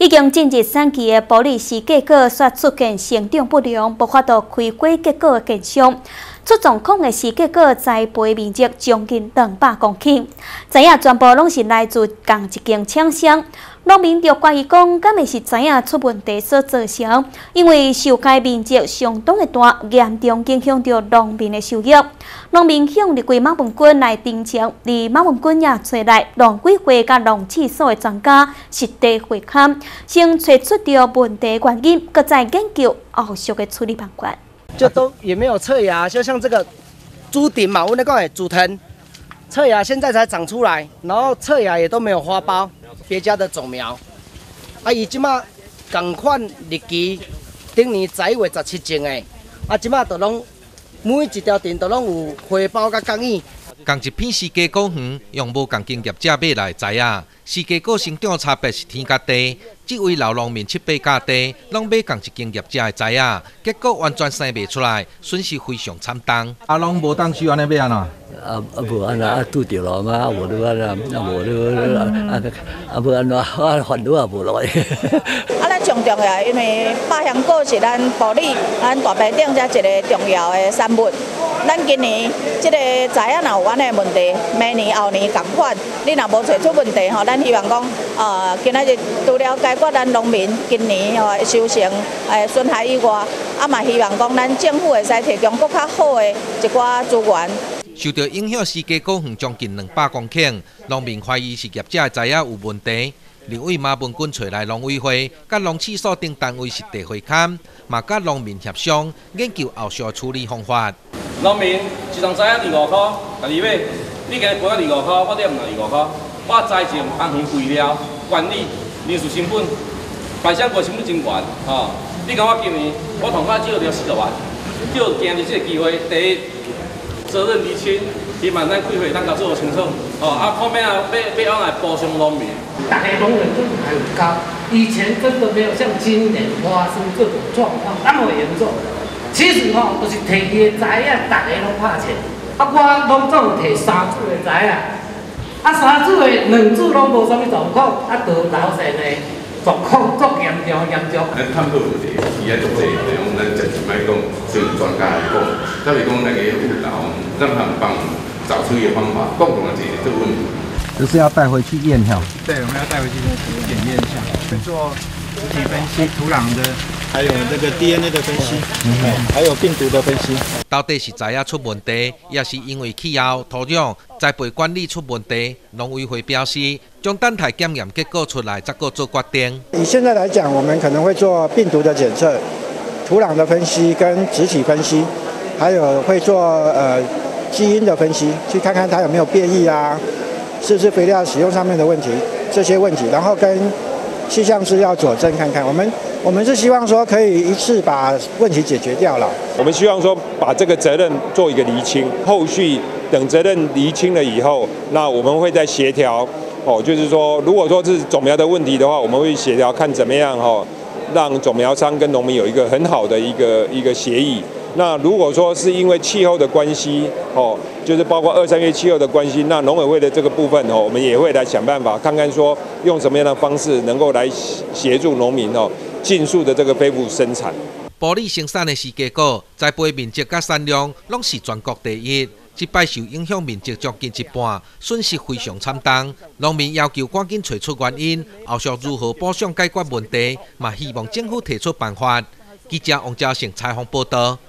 已经进入产期的保利氏结果却出现成长不良，爆发到开花结果的减少。出状况的是结果栽培面积将近200公顷，知影全部拢是来自同一间厂商。农民就怀疑讲，敢会是知影出问题所造成？因为受该面积相当的大，严重影响到农民的收入。农民向立规马文君来澄清，而马文君也找来农委会甲农试所的专家实地会勘，先找出到问题原因，搁再研究后续的处理办法。 就都也没有侧芽，就像这个猪顶嘛，我那个猪藤侧芽现在才长出来，然后侧芽也都没有花苞，别家的种苗。伊即马同款日期，顶年10月17种的，即马都拢每一条顶都拢有花苞甲工艺。 同一片四季果园，用无同经业者买来知影，四季果生长差别是天甲地。这位老农民7、8甲地，拢买同一经业者的知影，结果完全生袂出来，损失非常惨重。 拢无当时安尼买安怎？ 无安那拄着了嘛，无你安那，无你无安怎烦恼也无来。 咱上重要，因为百香果是咱保利、咱大白顶遮一个重要的产物。咱今年这个知影若有安尼问题，明年后年同款，你若无找出问题吼，咱希望讲今仔日除了解决咱农民今年收成损害以外，嘛希望讲咱政府会使提供更较好的一寡资源。 受到影响，四季果园将近200公顷，农民怀疑是业者的知影有问题。立委马文君找来农委会、甲农试所等单位实地会勘，嘛甲农民协商研究后续处理方法。 农民一张知影25块，家己买，你今日赔我25块，我得唔拿25块。我栽种、安鱼肥料、管理、人事成本，百香果成本真悬，你讲我今年我同款少了40万，就今日这个机会，第一责任厘清，希望咱开会咱甲做清楚，后面要往来补偿农民。 大家农人都很高，以前真的没有像今年发生这种状况那么严重。其实就是摕伊的知影，大家拢拍钱，我拢总摕3组的知影。3组的2组拢无啥物状况，就老实的状况足严重。 咱探讨问题，伊爱足济，就用咱暂时卖讲，找专家来讲，特别讲那个辅导，让他们帮找出一个方法，共同来解决这个问题。 就是要带回去验哈。 对，我们要带回去检验一下，去做实体分析、土壤的，还有这个 DNA 的分析，还有病毒的分析。 到底是知影出问题，也是因为气候、土壤、栽培管理出问题？农委会表示，将等待检验结果出来，再做决定。 以现在来讲，我们可能会做病毒的检测、土壤的分析跟植体分析，还有会做基因的分析，去看看它有没有变异啊。是不是肥料使用上面的问题，这些问题，然后跟气象资料佐证看看。我们是希望说可以一次把问题解决掉了。 我们希望说把这个责任做一个厘清，后续等责任厘清了以后，那我们会再协调。就是说，如果说是种苗的问题的话，我们会协调看怎么样让种苗商跟农民有一个很好的一个协议。那如果说是因为气候的关系，就是包括2、3月气候的关系，那农委会的这个部分，我们也会来想办法，看看说用什么样的方式能够来协助农民尽速的这个恢复生产。 保利生产的四季果栽培面积甲产量拢是全国第一，这摆受影响面积将近1半，损失非常惨重。农民要求赶紧找出原因，后续如何补偿解决问题，嘛希望政府提出办法。记者王嘉成采访报道。